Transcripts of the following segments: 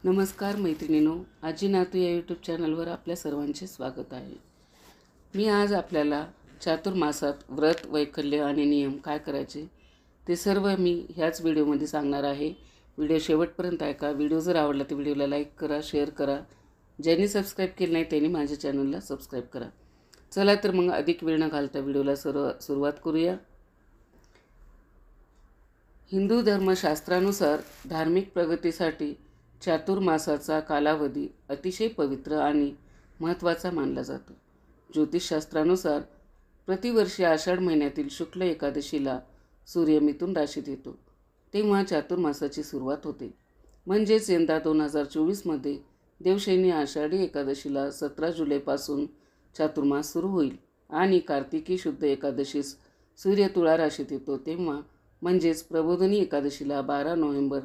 नमस्कार मैत्रिणींनो, आजी नातू या यूट्यूब चॅनलवर आपल्या सर्वांचे स्वागत आहे. मी आज आपल्याला चातुर्मासात व्रत, वैकल्य आणि नियम काय करायचे ते सर्व मी ह्याच व्हिडिओमध्ये सांगणार आहे. व्हिडिओ शेवटपर्यंत ऐका. व्हिडिओ जर आवडला तर व्हिडिओला लाईक करा, शेअर करा. ज्यांनी सबस्क्राईब केलं नाही त्यांनी माझ्या चॅनलला सबस्क्राईब करा. चला तर मग अधिक वेळ न घालता व्हिडिओला सुरुवात करूया. हिंदू धर्मशास्त्रानुसार धार्मिक प्रगतीसाठी चातुर्मासाचा कालावधी अतिशय पवित्र आणि महत्त्वाचा मानला जातो. ज्योतिषशास्त्रानुसार प्रतिवर्षी आषाढ महिन्यातील शुक्ल एकादशीला सूर्य मिथुन राशीत येतो, तेव्हा चातुर्मासाची सुरुवात होते. म्हणजेच यंदा 2024मध्ये देवशैनी आषाढी एकादशीला 17 जुलैपासून चातुर्मास सुरू होईल आणि कार्तिकी शुद्ध एकादशीस सूर्य तुळा राशीत येतो, तेव्हा म्हणजेच प्रबोधिनी एकादशीला 12 नोव्हेंबर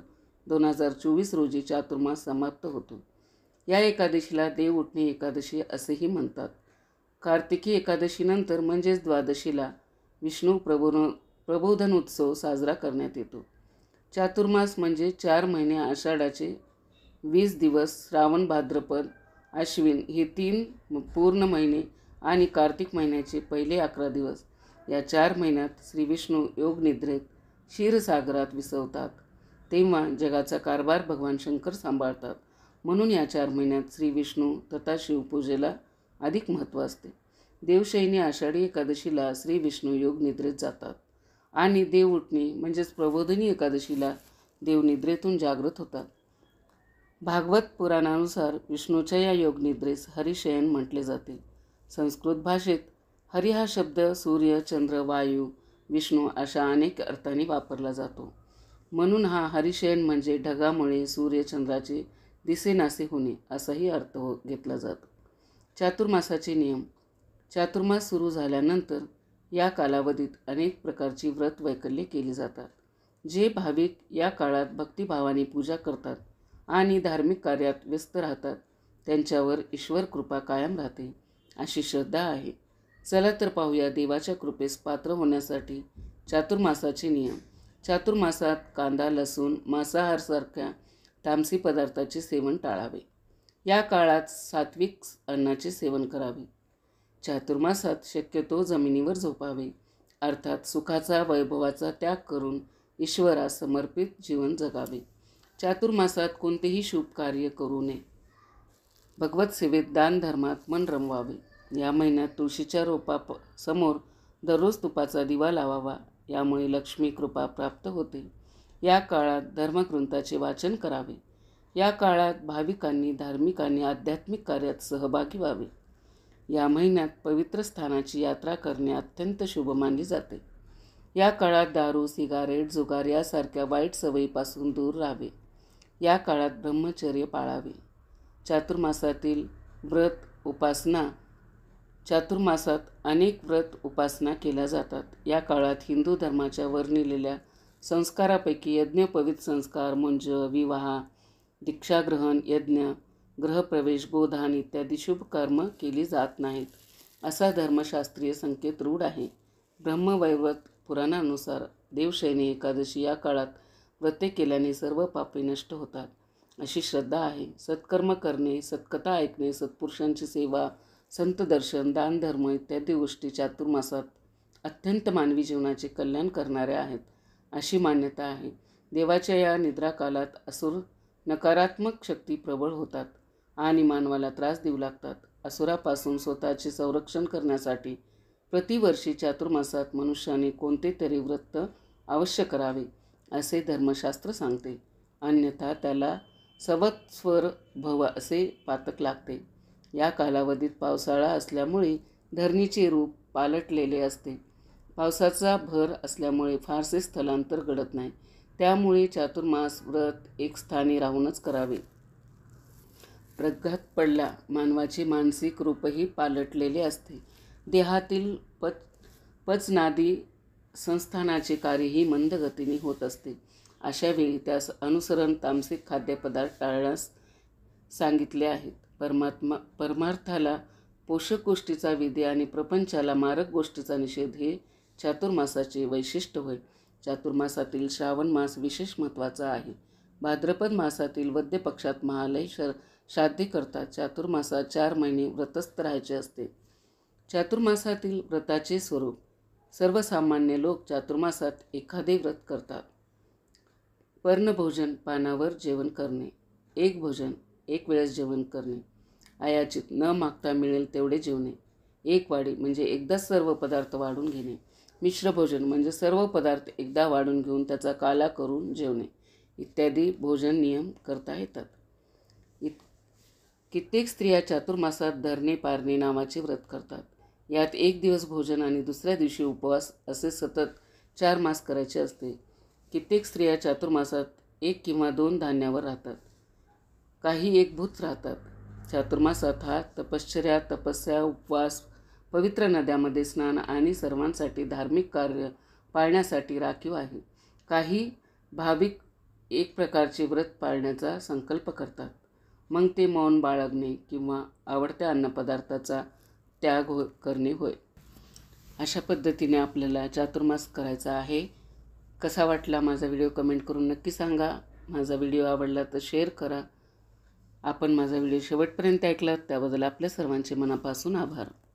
2024 रोजी चातुर्मास समाप्त होतो. या एकादशीला देव उठणे एकादशी असेही म्हणतात. कार्तिकी एकादशीनंतर म्हणजेच द्वादशीला विष्णू प्रबोधन उत्सव साजरा करण्यात येतो. चातुर्मास म्हणजे 4 महिने आषाढाचे 20 दिवस, श्रावण, भाद्रपद, अश्विन हे 3 पूर्ण महिने आणि कार्तिक महिन्याचे पहिले 11 दिवस. या 4 महिन्यात श्री विष्णू योगनिद्रेत क्षीरसागरात विसवतात, तेव्हा जगाचा कारभार भगवान शंकर सांभाळतात. म्हणून या 4 महिन्यात श्री विष्णू तथा शिवपूजेला अधिक महत्त्व असते. देवशैनी आषाढी एकादशीला श्री विष्णू योगनिद्रेत जातात आणि देव उठणे म्हणजेच प्रबोधिनी एकादशीला देवनिद्रेतून जागृत होतात. भागवत पुराणानुसार विष्णूच्या या योगनिद्रेस हरिशयन म्हटले जाते. संस्कृत भाषेत हरी हा शब्द सूर्य, चंद्र, वायू, विष्णू अशा अनेक अर्थांनी वापरला जातो. म्हणून हा हरिशयन म्हणजे ढगामुळे सूर्यचंद्राचे दिसेनासे होणे असाही अर्थ घेतला जातो. चातुर्मासाचे नियम. चातुर्मास सुरू झाल्यानंतर या कालावधीत अनेक प्रकारची व्रत वैकल्ये केली जातात. जे भाविक या काळात भक्तिभावाने पूजा करतात आणि धार्मिक कार्यात व्यस्त राहतात त्यांच्यावर ईश्वर कृपा कायम राहते अशी श्रद्धा आहे. चला तर पाहूया देवाच्या कृपेस पात्र होण्यासाठी चातुर्मासाचे नियम. चातुर्मासात कांदा, लसूण, मांसाहारसारख्या तामसी पदार्थाचे सेवन टाळावे. या काळात सात्विक अन्नाचे सेवन करावे. चातुर्मासात शक्यतो जमिनीवर झोपावे, अर्थात सुखाचा, वैभवाचा त्याग करून ईश्वरास समर्पित जीवन जगावे. चातुर्मासात कोणतेही शुभ कार्य करू नये. भगवत सेवेत, दान धर्मात मन रमवावे. या महिन्यात तुळशीच्या रोपासमोर दररोज तुपाचा दिवा लावावा, यामुळे लक्ष्मी कृपा प्राप्त होते. या काळात धर्मग्रंथाचे वाचन करावे. या काळात भाविकांनी, धार्मिकांनी आध्यात्मिक कार्यात सहभागी व्हावे. या महिन्यात पवित्र स्थानाची यात्रा करणे अत्यंत शुभ मानले जाते. या काळात दारू, सिगारेट, जुगार यासारख्या वाईट सवयीपासून दूर राहावे. या काळात ब्रह्मचर्य पाळावे. चातुर्मासातील व्रत उपासना. चातुर्मासात अनेक व्रत उपासना केल्या जातात. या काळात हिंदू धर्माच्या वर्णिलेल्या संस्कारापैकी यज्ञ, पवित्र संस्कार, मुंज, विवाह, दीक्षाग्रहण, यज्ञ, गृहप्रवेश, गोदान इत्यादी शुभ कर्म केली जात नाहीत असा धर्मशास्त्रीय संकेत रूढ आहे. ब्रह्मवैवर्त पुराणानुसार देवशैनी एकादशी या काळात व्रते केल्याने सर्व पापे नष्ट होतात अशी श्रद्धा आहे. सत्कर्म करणे, सत्कथा ऐकणे, सत्पुरुषांची सेवा, संत दर्शन, दान धर्म इत्यादी गोष्टी चातुर्मासात अत्यंत मानवी जीवनाचे कल्याण करणाऱ्या आहेत अशी मान्यता आहे. देवाच्या या निद्राकालात असुर नकारात्मक शक्ती प्रबळ होतात आणि मानवाला त्रास देऊ लागतात. असुरापासून स्वतःचे संरक्षण करण्यासाठी प्रतिवर्षी चातुर्मासात मनुष्याने कोणते तरी व्रत अवश्य करावे असे धर्मशास्त्र सांगते, अन्यथा त्याला संवत्सर भव असे पातक लागते. या कालावधीत पावसाळा असल्यामुळे धरणीचे रूप पालटलेले असते. पावसाचा भर असल्यामुळे फारसे स्थलांतर घडत नाही. त्यामुळे चातुर्मास व्रत एक स्थानी राहूनच करावे. प्रघात पडला मानवाचे मानसिक रूपही पालटलेले असते. देहातील पचनादी संस्थानाचे कार्यही मंद गतीने होत असते. अशा वेळी त्यास अनुसरण तामसिक खाद्यपदार्थ टाळण्यास सांगितले आहेत. परमार्थाला पोषक गोष्टीचा विधी आणि प्रपंचाला मारक गोष्टीचा निषेध हे चातुर्मासाचे वैशिष्ट्य होय. चातुर्मासातील श्रावण मास विशेष महत्त्वाचा आहे. भाद्रपद मासातील वद्य पक्षात महालय श्राद्धे करतात. चातुर्मासात 4 महिने व्रतस्थ राहायचे असते. चातुर्मासातील व्रताचे स्वरूप. सर्वसामान्य लोक चातुर्मासात एखादे व्रत करतात. पर्णभोजन, पानावर जेवण करणे. एक भोजन, एक वेळेस जेवण करणे. अयाचित, न मागता मिळेल तेवढे जेवणे. एक वाढी म्हणजे एकदाच सर्व पदार्थ वाढून घेणे. मिश्र भोजन म्हणजे सर्व पदार्थ एकदा वाढून घेऊन त्याचा काला करून जेवणे इत्यादी भोजन नियम करता येतात. कित्येक स्त्रिया चातुर्मासात धरणे पारणे नावाचे व्रत करतात. यात एक दिवस भोजन आणि दुसऱ्या दिवशी उपवास असे सतत 4 मास करायचे असते. कित्येक स्त्रिया चातुर्मासात 1 किंवा 2 धान्यावर राहतात. काही एकभूत राहतात. चातुर्मासात हा तपश्चर्या, तपस्या, उपवास, पवित्र नद्यामध्ये स्नान आणि सर्वांसाठी धार्मिक कार्य पाळण्यासाठी राखीव आहे. काही भाविक एक प्रकारचे व्रत पाळण्याचा संकल्प करतात. मग ते मौन बाळगणे किंवा आवडत्या अन्नपदार्थाचा त्याग करणे होय. अशा पद्धतीने आपल्याला चातुर्मास करायचा आहे. कसा वाटला माझा व्हिडिओ कमेंट करून नक्की सांगा. माझा व्हिडिओ आवडला तर शेअर करा. आपण माझा व्हिडिओ शेवटपर्यंत ऐकलात त्याबद्दल आपल्या सर्वांचे मनापासून आभार.